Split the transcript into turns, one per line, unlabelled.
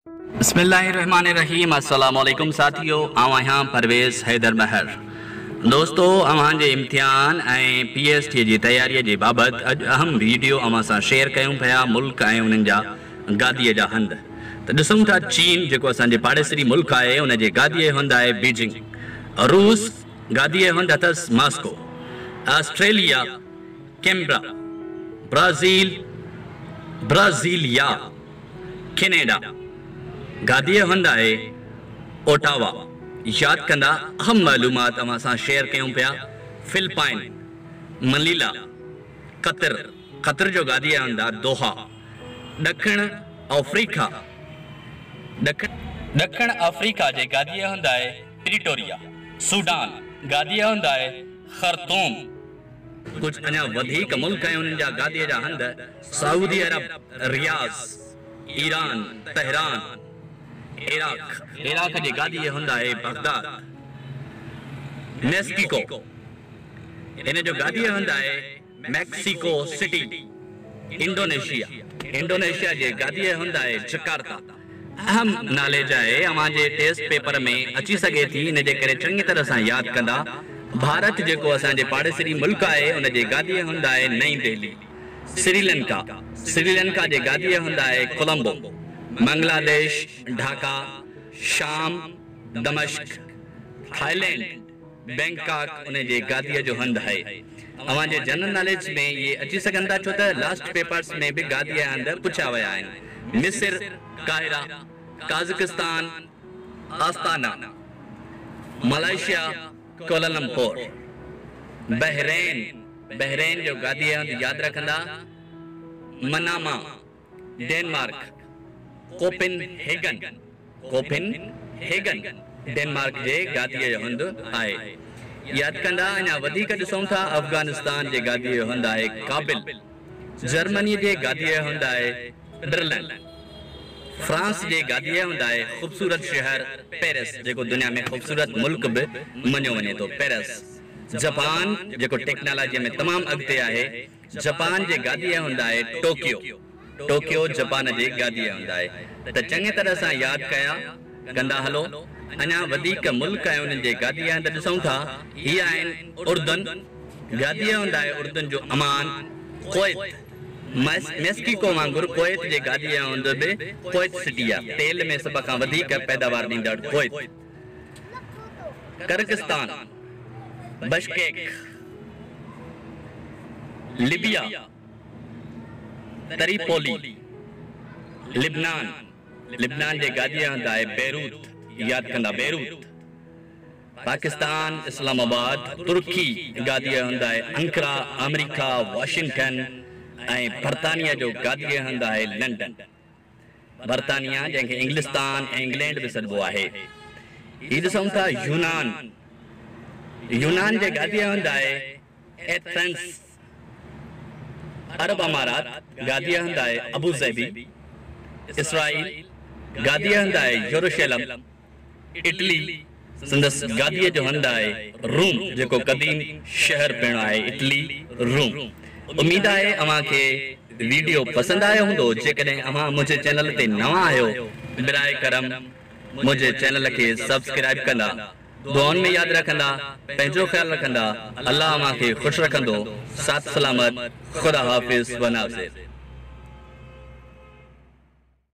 बिस्मिल्लाहिर्रहमानिर्रहीम। अस्सलामुअलैकुम साथियों, आवां यहाँ परवेज़ हैदर महर। दोस्तों, अवां जे इम्तिहान ऐं PhD जी तैयारीअ जे बाबति अॼु अहम वीडियो अवां सां शेयर कयूं पिया। मुल्क ऐं उन्हनि जा गादीअ जा हंध त ॾिसूं था। चीन जेको असांजे पाड़ेसरी मुल्क आहे, उन जे गादीअ हंधि आहे बीजिंग। रूस गादीअ हंधि अथसि Moscow. Australia Canberra. Brasilia. Canada गादीअ हंधि आहे ओटावा। यादि कंदा अहम मालूमात अवां सां शेयर कयूं पिया। फिलिपाइन, मनीला, कतर जो गादीअ हंधि आहे दोहा। ॾखिण अफ्रीका जे गादीअ हंधि आहे प्रिटोरिया। सूडान गादीअ हंधि आहे खरतूम। कुझु अञा वधीक मुल्क आहिनि उन्हनि जा गादीअ जा हंधि। Saudi Arab, Riyadh, Iran, Tehran. Iraq जे गादीअ हंधि आहे बगदाद। मेक्सिको इन जो गादीअ हंधि आहे मैक्सिको सिटी। इंडोनेशिया जे गादीअ हंधि आहे जकार्ता। अहम नॉलेज आहे, अवां जे टेस्ट पेपर में अची सघे थी, इन जे करे चङी तरह सां यादि कंदा। भारत जेको असांजे पाड़ेसरी मुल्क आहे, उन जे गादीअ हंधि आहे नई दिल्ली। श्रीलंका जे गादीअ हंधि आहे कोलंबो। बांग्लादेश ढाका। शाम दमश्क। थाईलैंड बैंकॉक उन जे गादीअ जो हंधि आहे। अवां जे जनरल नॉलेज में ये अची सघनि था, छो त लास्ट पेपर्स में बि गादीअ हंधि पुछा विया आहिनि। मिस्र काहिरा। Kazakhstan Astana. Malaysia Kuala Lumpur. Bahrain जो गादीअ हंधि यादि रखंदा मनामा। डेनमार्क कोपेनहेगन डेनमार्क जे गादीअ जो हंधि आहे। यादि कंदा अञा वधीक ॾिसूं था। अफगानिस्तान जे गादीअ जो हंधि आहे काबिल। जर्मनी जे गादीअ जो हंधि आहे बर्लिन। फ्रांस जे गादीअ जो हंधि आहे ख़ूबसूरत शहर पेरिस, जेको दुनिया में ख़ूबसूरत मुल्क बि मञियो वञे थो, पेरिस। जापान जेको टेक्नोलॉजीअ में तमामु अॻिते आहे, जापान जे गादीअ जो हंधि आहे टोक्यो जापान जे गादीअ हंधि आहे। त चङी तरह सां यादि कंदा हलो। अञा वधीक मुल्क ऐं उन्हनि जे गादीअ हंधि ॾिसूं था। हीअ आहिनि उर्दन। गादीअ हंधि आहे उर्दन जो अमान। कुवैत मेक्सिको वांगुरु कुवैत जे गादीअ हंधि बि कुवैत सिटी आहे। तेल में सभ खां वधीक पैदावार ॾींदड़ Kuwait. Kyrgyzstan Bishkek. Libya Tripoli. लिबनान जे गादीअ हंधि आहे बेरूत। यादि कंदा बेरूत। पाकिस्तान इस्लामाबाद। तुर्की गादीअ हंधि आहे अंकरा। America Washington. ऐं बर्तानिया जो गादीअ हंधि आहे लंडन। बर्तानिया जंहिंखे इंग्लिस्तान ऐं इंग्लैंड बि सॾिबो आहे। हीअ ॾिसूं था यूनान जे गादीअ हंधि आहे एथेंस। अरब अमारात गादीअ हंधि आहे अबू ज़ैबी। इसराइल गादीअ हंधि आहे यरूशलम। इटली संदसि गादीअ जो हंधि आहे रूम, जेको क़दीम शहर पिणु आहे इटली, रूम। उम्मीद आहे अवां खे वीडियो पसंदि आयो हूंदो। जेकॾहिं अवां मुंहिंजे चैनल ते नवां आहियो, बिराए करम मुंहिंजे चैनल खे सब्सक्राइब कंदा। दुआउनि में यादि रखंदा। पंहिंजो ख़्यालु रखंदा। अल्लाह अवां खे ख़ुशि रखंदो। साथ सलामत। ख़ुदा हाफ़िज़ व नासिर।